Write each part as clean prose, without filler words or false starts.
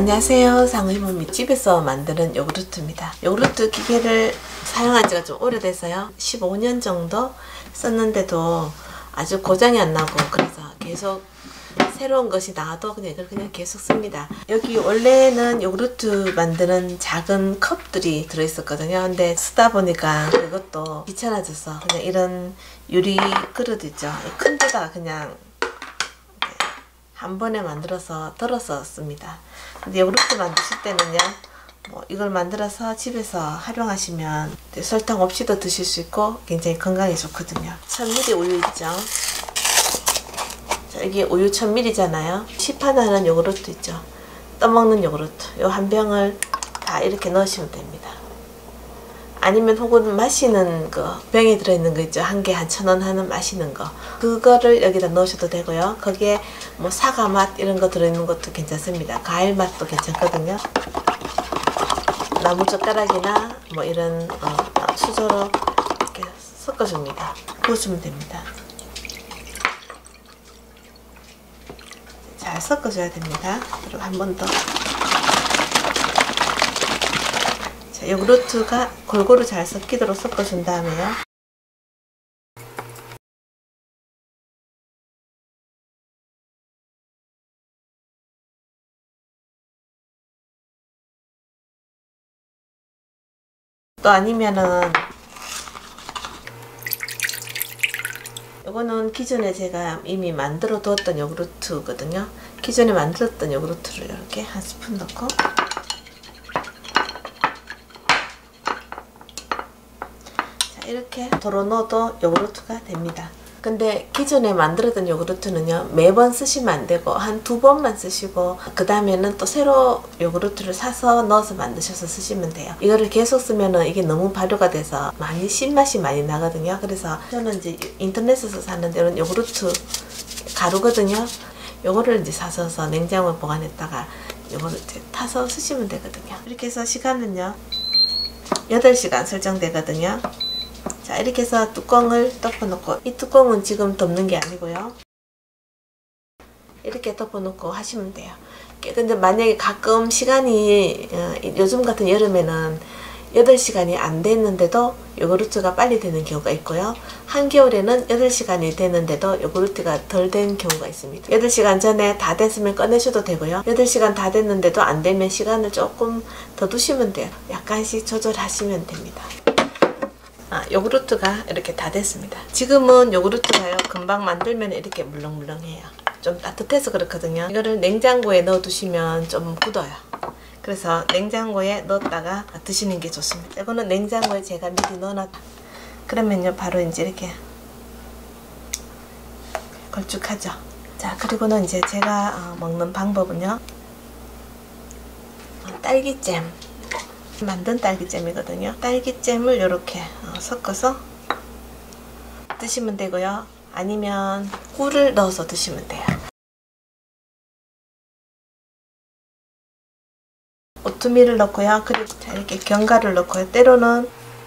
안녕하세요. 상의몸이 집에서 만드는 요구르트입니다. 요구르트 기계를 사용한 지가 좀 오래돼서요. 15년 정도 썼는데도 아주 고장이 안 나고, 그래서 계속 새로운 것이 나와도 그냥 이걸 그냥 계속 씁니다. 여기 원래는 요구르트 만드는 작은 컵들이 들어있었거든요. 근데 쓰다 보니까 그것도 귀찮아져서 그냥 이런 유리 그릇 있죠. 큰 데다가 그냥 한 번에 만들어서 덜어서 씁니다. 근데 요구르트 만드실 때는요, 이걸 만들어서 집에서 활용하시면 설탕 없이도 드실 수 있고 굉장히 건강에 좋거든요. 1000ml 우유 있죠. 자, 여기 우유 1000ml잖아요. 시판하는 요구르트 있죠. 떠먹는 요구르트. 요 한 병을 다 이렇게 넣으시면 됩니다. 아니면 혹은 마시는 거, 병에 들어있는 거 있죠. 한 개 한 1000원 하는 마시는 거. 그거를 여기다 넣으셔도 되고요. 거기에 뭐 사과 맛 이런 거 들어있는 것도 괜찮습니다. 과일 맛도 괜찮거든요. 나무 젓가락이나 뭐 이런 수저로 이렇게 섞어줍니다. 부어주면 됩니다. 잘 섞어줘야 됩니다. 그리고 한 번 더. 요구르트가 골고루 잘 섞이도록 섞어준 다음에요. 또 아니면은 이거는 기존에 제가 이미 만들어 두었던 요구르트거든요. 기존에 만들었던 요구르트를 이렇게 한 스푼 넣고, 이렇게 덜어 넣어도 요구르트가 됩니다. 근데 기존에 만들었던 요구르트는요, 매번 쓰시면 안 되고 한 2번만 쓰시고 그 다음에는 또 새로 요구르트를 사서 넣어서 만드셔서 쓰시면 돼요. 이거를 계속 쓰면은 이게 너무 발효가 돼서 많이 신맛이 많이 나거든요. 그래서 저는 이제 인터넷에서 샀는데 이런 요구르트 가루거든요. 요거를 이제 사셔서 냉장고에 보관했다가 요거를 이제 타서 쓰시면 되거든요. 이렇게 해서 시간은요 8시간 설정되거든요. 자, 이렇게 해서 뚜껑을 덮어놓고, 이 뚜껑은 지금 덮는 게 아니고요, 이렇게 덮어놓고 하시면 돼요. 근데 만약에 가끔 시간이 요즘 같은 여름에는 8시간이 안 됐는데도 요구르트가 빨리 되는 경우가 있고요, 한겨울에는 8시간이 됐는데도 요구르트가 덜 된 경우가 있습니다. 8시간 전에 다 됐으면 꺼내셔도 되고요, 8시간 다 됐는데도 안 되면 시간을 조금 더 두시면 돼요. 약간씩 조절하시면 됩니다. 요구르트가 이렇게 다 됐습니다. 지금은 요구르트가요, 금방 만들면 이렇게 물렁물렁해요. 좀 따뜻해서 그렇거든요. 이거를 냉장고에 넣어 두시면 좀 굳어요. 그래서 냉장고에 넣었다가 드시는 게 좋습니다. 이거는 냉장고에 제가 미리 넣어놨다. 그러면요, 바로 이제 이렇게 걸쭉하죠. 자, 그리고는 이제 제가 먹는 방법은요, 딸기잼. 만든 딸기잼이거든요. 딸기잼을 이렇게 섞어서 드시면 되고요. 아니면 꿀을 넣어서 드시면 돼요. 오트밀을 넣고요. 그리고 이렇게 견과를 넣고요. 때로는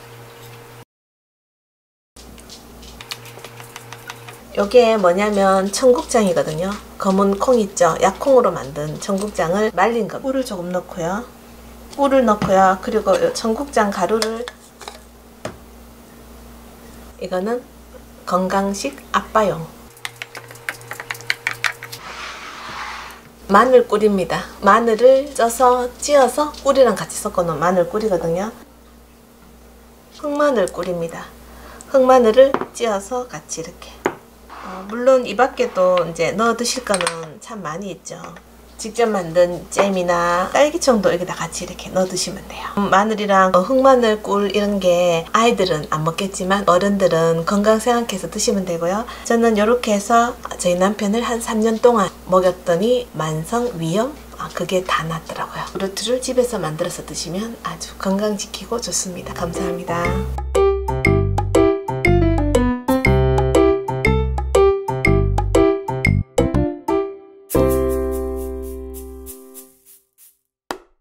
요게 뭐냐면 청국장이거든요. 검은 콩 있죠? 약콩으로 만든 청국장을 말린 거. 꿀을 조금 넣고요. 꿀을 넣고요. 그리고 청국장 가루를, 이거는 건강식 아빠용. 마늘꿀입니다. 마늘을 쪄서 찧어서 꿀이랑 같이 섞어 놓은 마늘꿀이거든요. 흑마늘꿀입니다. 흑마늘을 찧어서 같이 이렇게. 물론 이 밖에도 이제 넣어 드실 거는 참 많이 있죠. 직접 만든 잼이나 딸기청도 여기다 같이 이렇게 넣어 드시면 돼요. 마늘이랑 흑마늘 꿀 이런 게 아이들은 안 먹겠지만 어른들은 건강 생각해서 드시면 되고요. 저는 이렇게 해서 저희 남편을 한 3년 동안 먹였더니 만성 위염? 그게 다 낫더라고요. 요구르트를 집에서 만들어서 드시면 아주 건강 지키고 좋습니다. 감사합니다.